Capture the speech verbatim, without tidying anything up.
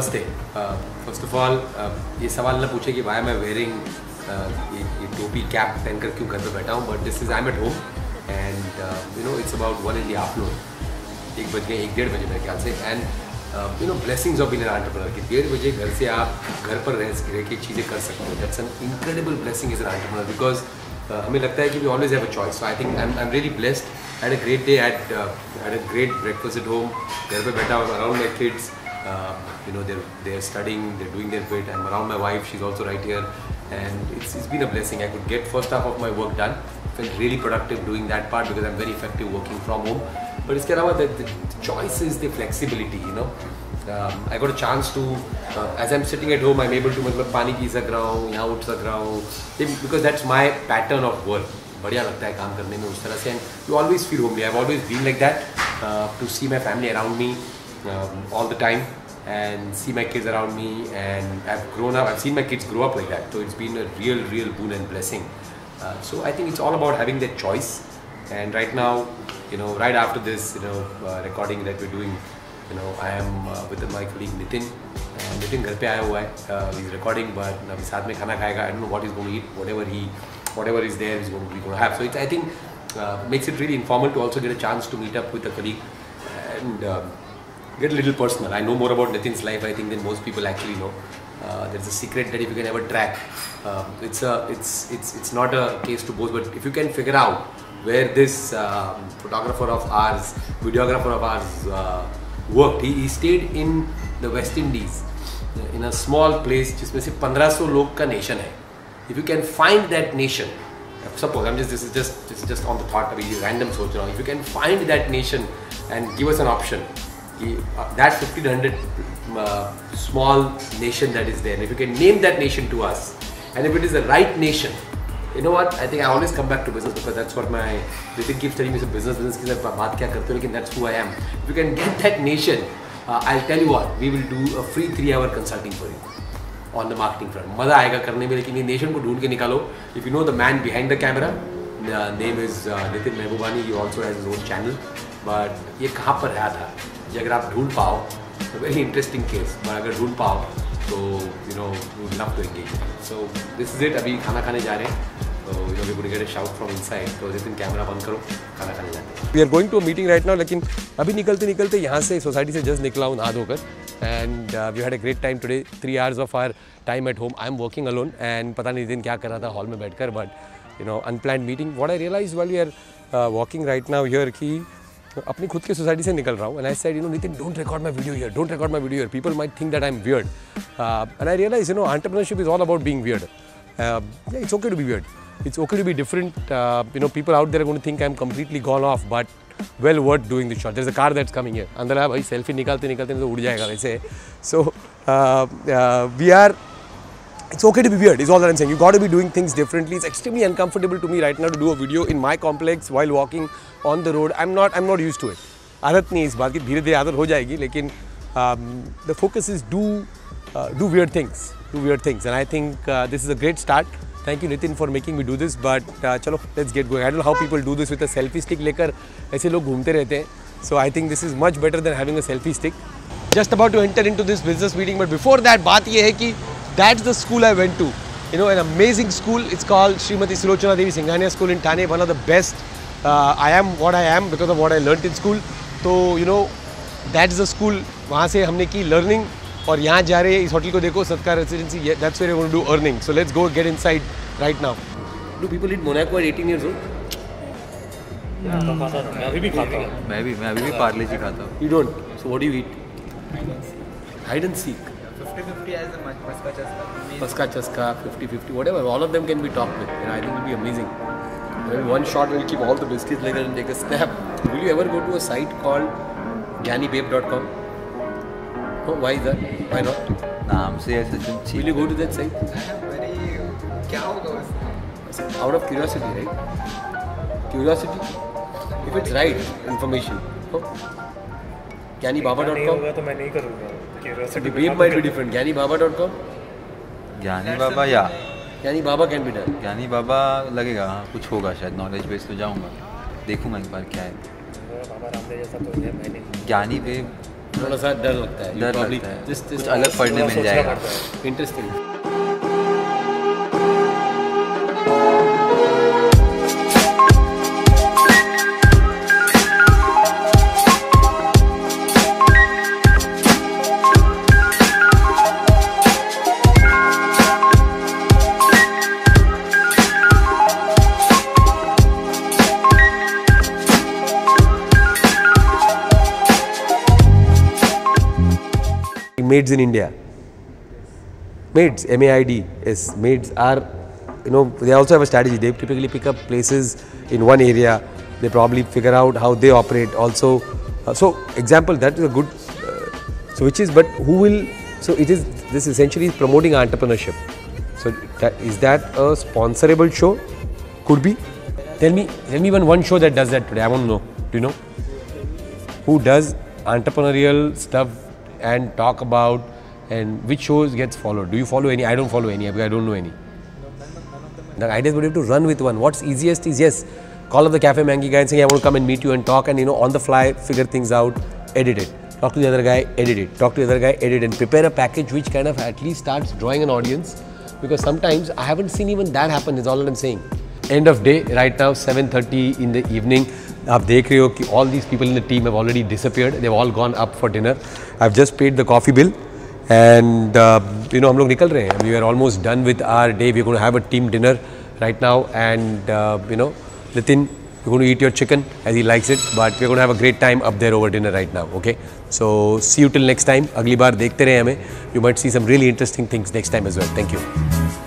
नमस्ते. First of all ये सवाल ना पूछे कि वाई एम आई वेयरिंग ये टोपी कैप पहनकर क्यों घर पे बैठा हूँ, but this is I am at home and you know it's about one in the afternoon. एक बज गए, एक डेढ़ बजे मेरे ख्याल से. And you know blessings of being an entrepreneur कि डेढ़ बजे घर से आप घर पर रह रह के चीज़ें कर सकते हो. That's an incredible blessing as an entrepreneur because हमें लगता है कि we always have a choice. So I think I am really blessed. I had a great day. I had, uh, had a great breakfast at home. घर पे बैठा हूँ around my kids. Uh, you know they're they're studying, they're doing their bit. I'm around my wife. She's also right here, and it's it's been a blessing. I could get first half of my work done. Felt really productive doing that part because I'm very effective working from home. But इसके अलावा the, the choice is the flexibility. You know, um, I got a chance to uh, as I'm sitting at home, I'm able to मतलब पानी P सक रहा हूँ, यहाँ उठ सक रहा हूँ, because that's my pattern of work. बढ़िया लगता है काम करने में उस तरह से. And you always feel homely. I have always been like that, to see my family around me all the time and see my kids around me and I have grown up. I have seen my kids grow up like that. So it's been a real real boon and blessing. So I think it's all about having that choice. And right now you know right after this you know recording that we doing you know I am with my colleague Nitin. Nitin घर पे आया हुआ है. He is recording but अभी साथ में खाना खाएगा. I don't know what is going to eat. Whatever he whatever is there is going to be going to have. So it, I think uh, makes it really informal to also get a chance to meet up with a colleague and uh, get a little personal. I know more about Nitin's life I think than most people actually know. Uh, there's a secret that if you can ever track, uh, it's a it's it's it's not a case to boast, but if you can figure out where this uh, photographer of ours, videographer of ours uh, worked. He, he stayed in the West Indies in a small place जिसमें सिर्फ पंद्रह सौ लोग का nation है. If you can find that nation, suppose I'm just this is just this is just on the thought of a random सोच रहा हूँ. If you can find that nation and give us an option, uh, that fifteen hundred uh, small nation that is there, and if you can name that nation to us, and if it is the right nation, you know what? I think I always come back to business because that's what my Nitin keeps telling me. So business business की सब बात क्या करते हो, लेकिन that's who I am. If you can get that nation, uh, I'll tell you what, we will do a free three hour consulting for you. On the marketing front, मज़ा आएगा करने में. लेकिन ये नेशन को ढूंढ के निकालो. If you know the man behind the camera, the name is uh, Nitin Mehbubani. He also has his own channel. But ये कहाँ पर रहा था? ये अगर आप ढूंढ पाओ, very interesting case. पर अगर ढूंढ पाओ, तो you know we would love to engage. So this is it. अभी खाना खाने जा रहे हैं. So you know we're going to get a shout from inside. तो Nitin कैमरा बंद करो, खाना खाने जाते हैं. We are going to a meeting right now. लेकिन अभी निकलते निकलते यहाँ से सोसाइटी से जस्ट निकला हूँ नहा धोकर. And uh, we had a great time today. Three hours of our time at home. I'm working alone and पता नहीं दिन क्या कर रहा था हॉल में बैठकर. But you know unplanned meeting. What I realized while we are uh, walking right now here कि अपनी खुद की सोसाइटी से निकल रहा हूँ. And I said, you know Nitin, don't record my video here. Don't record my video here. People might think that I'm weird. Uh, and I realized, you know, entrepreneurship is all about being weird. Uh, yeah, it's okay to be weird. It's okay to be different. Uh, you know, people out there are going to think I'm completely gone off, but well worth doing the shot. There's a car that's coming here. अंदर आ भाई selfie निकालते निकालते तो उड़ जाएगा वैसे. So uh, uh, we are. It's okay to be weird. Is all that I'm saying. You got to be doing things differently. It's extremely uncomfortable to me right now to do a video in my complex while walking on the road. I'm not. I'm not used to it. आदत नहीं इस बात की. धीरे धीरे आदत हो जाएगी. लेकिन um, the focus is do uh, do weird things. Do weird things. And I think uh, this is a great start. Thank you Nitin for making me do this. But uh, चलो let's get going. I don't know how people do this with a selfie stick लेकर ऐसे लोग घूमते रहते हैं. So I think this is much better than having a selfie stick. Just about to enter into this business meeting, but before that बात ये है कि that's the school I went to. You know, an amazing school. It's called Srimati Sulochana Devi Singhania School in Thane. One of the best. Uh, I am what I am because of what I learnt in school. So you know, that's the school. वहाँ से हमने की learning. और यहाँ जा रहे हैं इस होटल को देखो, Satkar Residency. That's where we're going to do earning. So let's go get inside right now. Do people eat Monaco at eighteen years old? मैं अभी भी खाता हूँ. मैं भी मैं अभी भी पार्ले जी खाता हूँ. You don't. So what do you eat? Hide and seek. fifty fifty as the Paska Chaska. Paska Chaska, fifty fifty, whatever. All of them can be talked with. You know, I think it will be amazing. Maybe one shot will keep all the biscuits later and take a snap. Will you ever go to a site called Gyani Babe dot com? Oh, why is that? Why not? नाम से ऐसे तुम cheap. Will you go to that site? Very क्या होगा उसमें? Out of curiosity, right? Curiosity. If it's right information. Oh. Gyani Baba dot com. तो मैं नहीं करूँगा. The babe might be different. Gyani Baba dot com. ज्ञानी बाबा या Gyani Baba can be done. ज्ञानी बाबा लगेगा. हाँ कुछ होगा शायद. नॉलेज बेस तो जाऊँगा. देखूँगा एक बार क्या है. बाबा रामदेव जैसा तो है मैंने. ज्ञानी वे थोड़ा सा डर लगता है. डर लगता है. कुछ अलग पढ़ने मिल जाएगा. Interesting. Maids in India. Maids, M A I D S. Maids are, you know, they also have a strategy. They typically pick up places in one area. They probably figure out how they operate. Also, uh, so example that is a good. Uh, so which is, but who will? So it is. This essentially is promoting entrepreneurship. So that, is that a sponsorable show? Could be. Tell me, tell me one one show that does that today. I want to know. Do you know? Who does entrepreneurial stuff? And talk about, and which shows gets followed? Do you follow any? I don't follow any because I don't know any. The idea is we have to run with one. What's easiest is yes, call up the cafe mangi guy and say I want to come and meet you and talk, and you know on the fly figure things out, edit it. Talk to the other guy, edit it. Talk to the other guy, edit, and prepare a package which kind of at least starts drawing an audience. Because sometimes I haven't seen even that happen. Is all that I'm saying. End of day right now, seven thirty in the evening. आप देख रहे हो कि all these people in the team have already disappeared. They've all gone up for dinner. I've just paid the coffee bill, and uh, you know हम लोग निकल रहे हैं. We are almost done with our day. We're going to have a team dinner right now, and uh, you know, Nitin, you're going to eat your chicken as he likes it, but we're going to have a great time up there over dinner right now. Okay, so see you till next time. अगली बार देखते रहे हमें. You might see some really interesting things next time as well. Thank you.